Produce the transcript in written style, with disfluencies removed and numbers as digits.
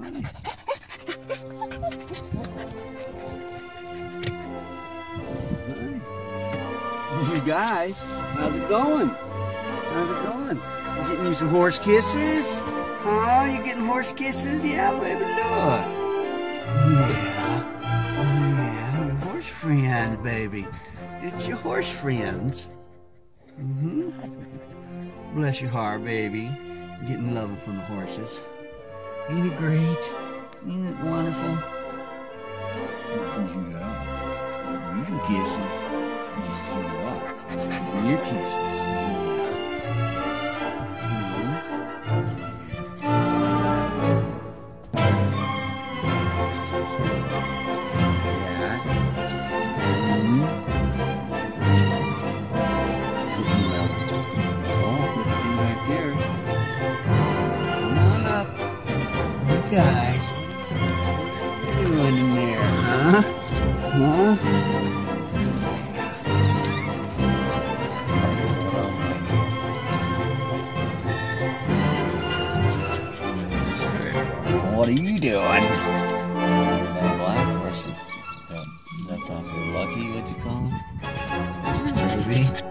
You guys, how's it going? How's it going? You getting you some horse kisses? Huh? You getting horse kisses? Yeah, baby, look. Yeah, your horse friend, baby. It's your horse friends. Bless your heart, baby. Getting loving from the horses. Ain't it great? Ain't it wonderful? Your kisses. Your kisses. Guys, what are you doing in there, huh? Huh? What are you doing? That black horse that off your lucky, what'd you call him? Maybe.